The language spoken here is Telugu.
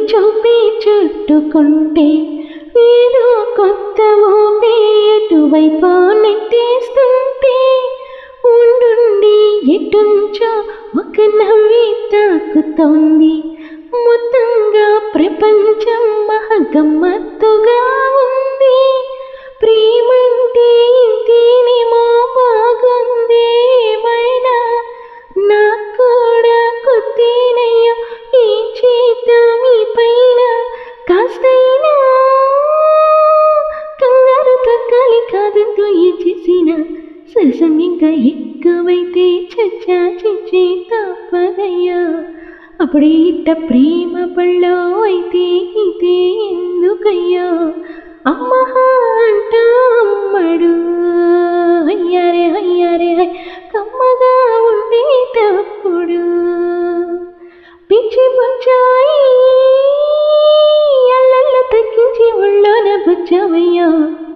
చూపి చుట్టుకుంటే ఏదో కొత్త ఊపే ఎటువైపు నెట్టేస్తుంటే ఉండుండి ఎటుంచో ఒక నవ్వి తాకుతోంది. మొత్తంగా ప్రపంచం మహగమ్మత్తుగా ఉంది. ప్రేమంటే ఇంతేనేమో బాగుంది ఏమైనా నాకు కూడా కొత్తేనయ్యో ఏం చేద్దాం ఈ పైన కాస్తైనా కంగారు తగ్గాలి కాదంటూ ఏం చేసిన సరసం ఇంకా ఎక్కువైతే చచ్చా చిచ్చి తప్పదయ్యా. అప్పుడే ఇట్ట ప్రేమ పళ్ళో అయితే ఇదే ఎందుకయ్యా అమ్మహ అంట అమ్మడు అయ్యారే అయ్యారే కమ్మగా ఉండేటప్పుడు పిచ్చి బుచ్చాయి అల్లల్లో తగ్గించి ఒళ్ళోన బుచ్చవయ్యా.